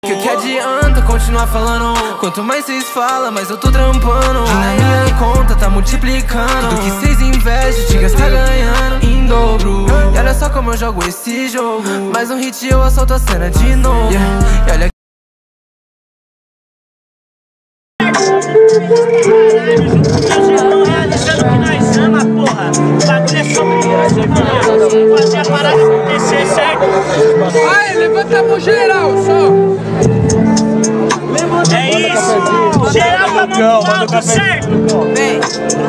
Que adianta continuar falando? Quanto mais cês falam, mais eu tô trampando. E na minha conta tá multiplicando. Tudo que cês investem, Tigas tá ganhando em dobro. E olha só como eu jogo esse jogo. Mais um hit e eu assalto a cena de novo. E olha Estão realizando o que nós ama, porra. O bagulho é sobre fazer a parada acontecer, certo? Ai, levanta a mão geral, só. É isso. Geral com a mão no alto, certo? Vem.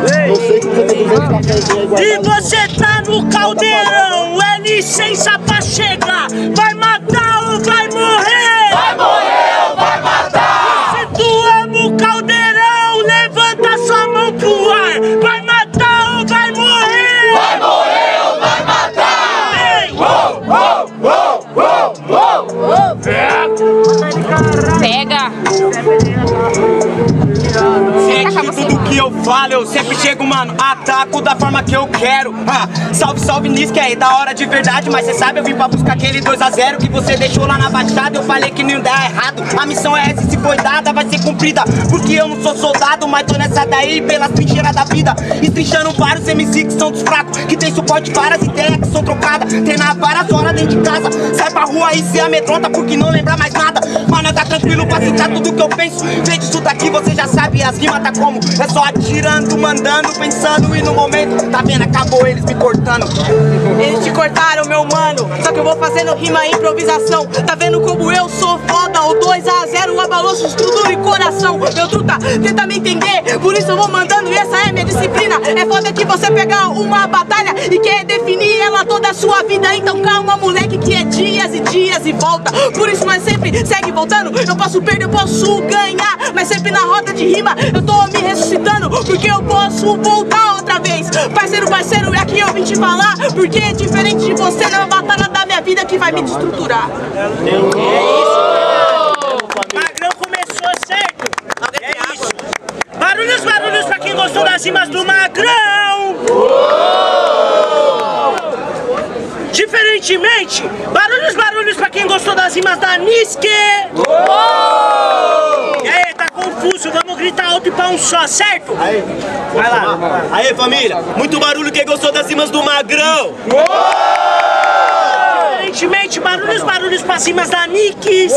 E você tá no caldeirão, é licença pra chegar. Vai matar ou vai morrer? Vai morrer ou vai matar? Se tu ama o caldeirão, levanta sua mão pro ar. Vai matar ou vai morrer? Vai morrer ou vai matar? Ei! Uou, uou, uou, uou, uou. Pega! Gente, de tudo que eu falo, eu sempre chego, mano, ataco da forma que eu quero. Salve, salve, nisso que é da hora de verdade. Mas cê sabe, eu vim pra buscar aquele 2 a 0 que você deixou lá na baixada. Eu falei que não dá errado. A missão é essa, se foi dada, vai ser cumprida. Porque eu não sou soldado, mas tô nessa daí pelas trincheiras da vida. Estrinchando vários MC que são dos fracos, que tem suporte, várias ideias que são trocadas. Treinar várias horas dentro de casa. Sai pra rua e se amedronta porque não lembra mais nada. Mano, tá tranquilo pra citar tudo que eu penso. Vem disso daqui, você já sabe, as rimas tá como? É só atirando, mandando, pensando. E no momento, tá vendo, acabou eles me cortando. Eles te cortaram, meu mano, só que eu vou fazendo rima e improvisação. Tá vendo como eu sou foda? O 2 a 0 abalou sua estrutura e coração. Meu truta, tenta me entender, por isso eu vou mandando e essa é minha disciplina. É foda que você pegar uma batalha e quer definir ela toda a sua vida. Então calma, moleque, que é dias e dias e volta. Por isso nós sempre segue voltando. Eu posso perder, eu posso ganhar, mas sempre na roda de rima eu tô me ressuscitando, porque eu posso voltar outra vez. Parceiro, parceiro, é aqui eu vim te falar, porque é diferente de você, não é uma batalha da minha vida que vai me destruturar. É isso, Magrão começou, certo? É isso. Barulhos, barulhos pra quem gostou das rimas do Magrão. Diferentemente, barulhos, barulhos pra quem gostou das rimas da Niske. E aí, tá confuso, vamos gritar alto e pra um só, certo? Aí, vai lá. Aí, família, muito barulho quem gostou das rimas do Magrão. Diferentemente, barulhos, barulhos pra rimas da Nikis.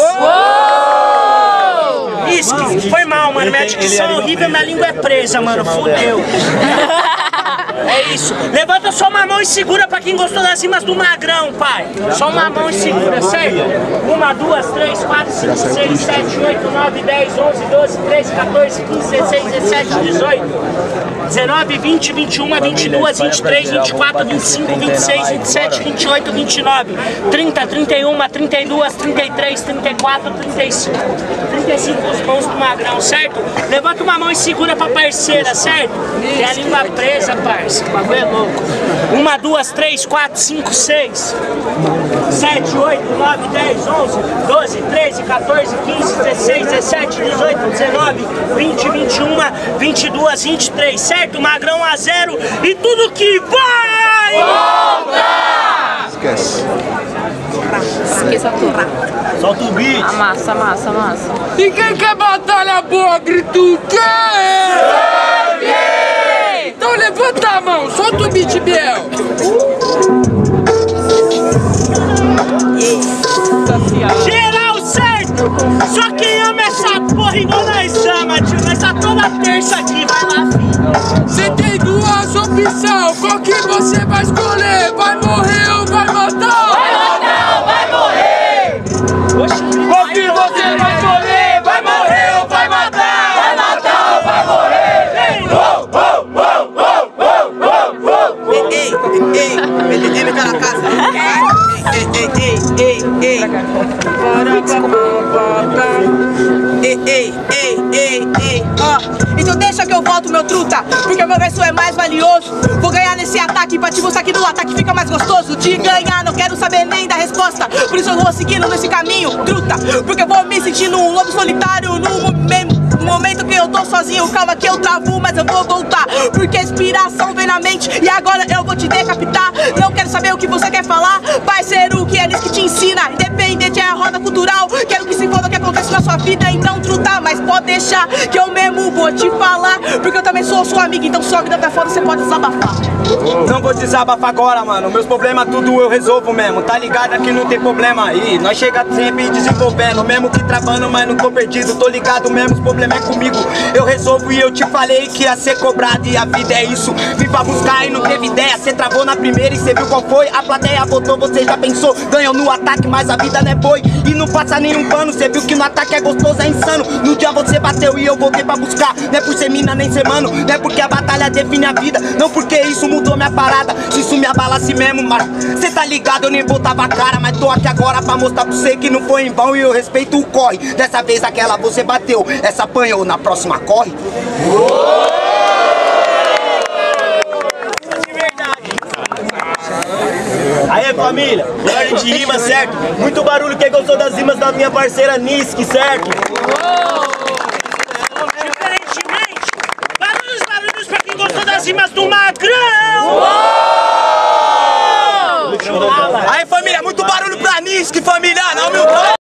Niske, foi mal, mano, minha dicção é horrível, minha língua é presa, mano, fudeu. É isso. Levanta só uma mão e segura pra quem gostou das rimas do Magrão, pai. Só uma mão e segura, certo? 1, 2, 3, 4, 5, 6, 7, 8, 9, 10, 11, 12, 13, 14, 15, 16, 17, 18, 19, 20, 21, 22, 23, 24, 25, 26, 27, 28, 29, 30, 31, 32, 33, 34, 35. 35 os mãos do Magrão, certo? Levanta uma mão e segura pra parceira, certo? Tem a língua presa, parça. O bagulho é louco. 1, 2, 3, 4, 5, 6, 7, 8, 9, 10, 11, 12, 13, 14, 15, 16, 17, 18, 19, 20, 21, 22, 23, certo? Magrão a 0 e tudo que vai! Volta! Esqueça a turra. Solta o beat. Amassa, amassa, amassa. E quem quer batalha boa, grita o quê? Então levanta a mão, solta o beat, Biel. Geral, certo? Só quem ama essa porra igual nós ama, tio. Nós tá toda terça aqui, vai lá, filho. Você tem duas opções, qual que você vai escolher? Vai morrer ou vai matar? Vai matar ou vai morrer? Qual que você vai escolher? Vai morrer ou vai matar? Vai matar ou vai morrer? Uou, uou, uou, uou, uou, uou, uou. Ei, ele tá na casa. Ei, ó. Então deixa que eu volto, meu truta, porque o meu verso é mais valioso. Vou ganhar nesse ataque pra te mostrar que no ataque fica mais gostoso. De ganhar, não quero saber nem da resposta. Por isso eu vou seguindo nesse caminho, truta, porque eu vou me sentindo um lobo solitário no momento que eu tô sozinho. Calma que eu travo, mas eu vou voltar, porque a inspiração vem na mente e agora eu vou te decapitar. Não quero saber o que você quer falar, parceiro, que é nisso que te ensina. Independente é a roda cultural, quero que se foda o que acontece vida, então truta. Mas pode deixar que eu mesmo vou te falar, porque eu também sou sua amiga, então sua vida tá foda, você pode desabafar. Não vou desabafar agora, mano. Meus problemas tudo eu resolvo mesmo. Tá ligado que não tem problema aí. Nós chega sempre desenvolvendo, mesmo que travando, mas não tô perdido. Tô ligado mesmo, os problemas é comigo. Eu resolvo e eu te falei que ia ser cobrado. E a vida é isso. Vim pra buscar e não teve ideia. Cê travou na primeira e cê viu qual foi. A plateia votou, você já pensou. Ganhou no ataque, mas a vida não é boi. E não passa nenhum pano. Cê viu que no ataque é gostoso, é insano. No dia você bateu e eu voltei pra buscar. Não é por ser mina nem ser mano. Não é porque a batalha define a vida. Não porque isso mudou minha parada. Se isso me abala assim mesmo, mas cê tá ligado, eu nem botava a cara. Mas tô aqui agora pra mostrar pra você que não foi em vão. E eu respeito o corre. Dessa vez aquela você bateu, essa apanhou, na próxima corre. Aê família, ordem de rima, certo? Muito barulho, quem gostou das rimas da minha parceira Nisk, certo? Diferentemente, barulhos pra quem gostou das rimas do Magrão! Aí família, muito barulho pra Nisk, família, na humildade.